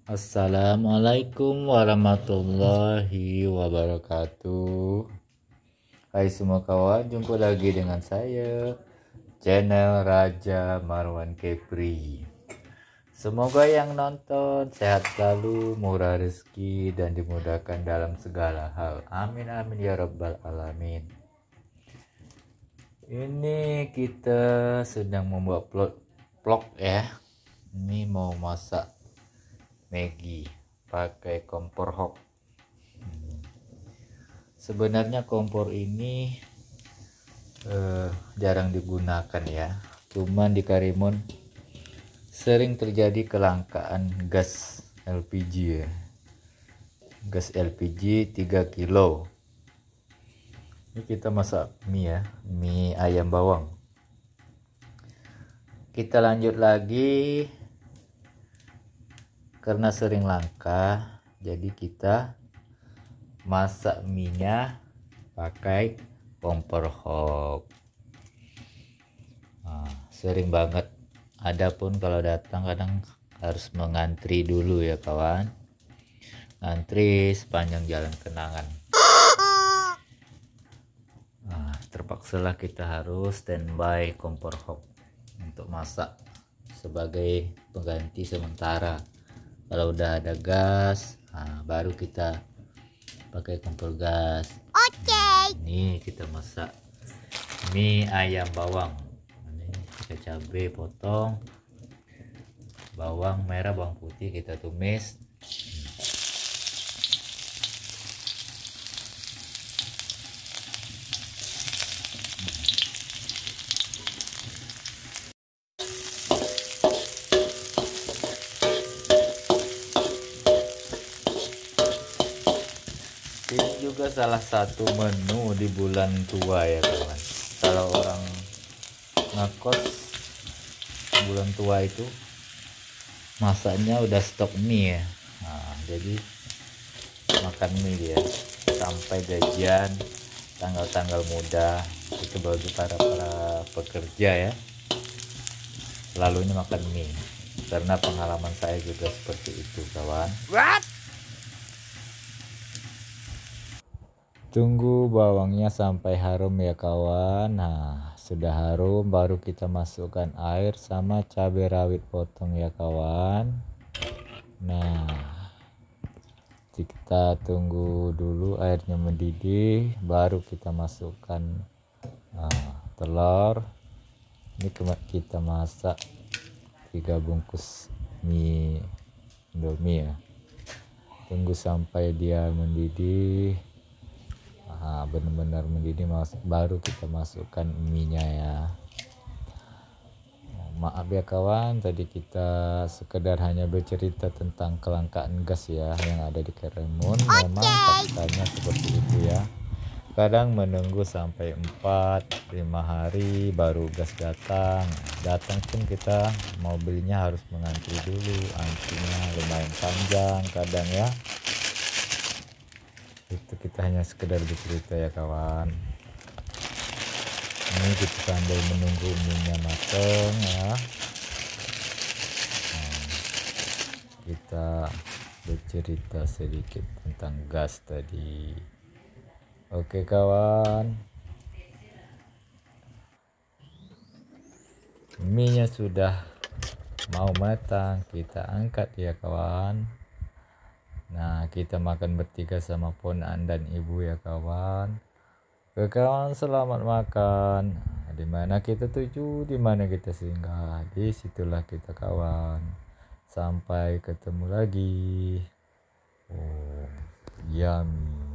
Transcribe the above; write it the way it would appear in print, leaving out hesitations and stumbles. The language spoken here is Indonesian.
Assalamualaikum warahmatullahi wabarakatuh. Hai semua kawan, jumpa lagi dengan saya, channel Raja Marwan Kepri. Semoga yang nonton sehat selalu, murah rezeki, dan dimudahkan dalam segala hal. Amin amin ya rabbal alamin. Ini kita sedang membuat vlog ya. Ini mau masak Maggi pakai kompor hok. Sebenarnya kompor ini jarang digunakan ya, cuman di Karimun sering terjadi kelangkaan gas LPG ya. Gas LPG 3 kilo. Ini kita masak mie ya, mie ayam bawang. Kita lanjut lagi. Karena sering langka, jadi kita masak minyak pakai kompor hok. Sering banget. Adapun kalau datang kadang harus mengantri dulu ya kawan. Antri sepanjang jalan kenangan. Terpaksalah kita harus standby kompor hok untuk masak sebagai pengganti sementara. Kalau udah ada gas, baru kita pakai kompor gas. Oke. Ini kita masak mie ayam bawang. Ini pakai cabai potong, bawang merah, bawang putih kita tumis. Ini juga salah satu menu di bulan tua ya kawan. Kalau orang ngekos bulan tua itu masaknya udah stok mie ya. Jadi makan mie dia sampai gajian, tanggal-tanggal muda itu bagi para pekerja ya. Selalunya makan mie. Karena pengalaman saya juga seperti itu kawan. Tunggu bawangnya sampai harum ya kawan. Nah, sudah harum baru kita masukkan air sama cabai rawit potong ya kawan. Nah, kita tunggu dulu airnya mendidih, baru kita masukkan telur. Ini kita masak 3 bungkus mie Indomie ya. Tunggu sampai dia mendidih. Benar-benar mendidih, baru kita masukkan mie-nya ya. Maaf ya kawan, tadi kita sekedar hanya bercerita tentang kelangkaan gas ya yang ada di Karimun. Memang faktanya seperti itu ya. Kadang menunggu sampai 4-5 hari baru gas datang. Datang pun kita mau belinya harus mengantri dulu, antrinya lumayan panjang kadang ya. Itu kita hanya sekedar bercerita ya kawan. Ini kita sambil menunggu mie-nya matang ya. Kita bercerita sedikit tentang gas tadi. Oke kawan, mie-nya sudah mau matang, kita angkat ya kawan. Nah, kita makan bertiga sama ponakan dan ibu ya kawan. Oke kawan, selamat makan. Dimana kita tuju, dimana kita singgah, disitulah kita kawan. Sampai ketemu lagi. Oh, yummy.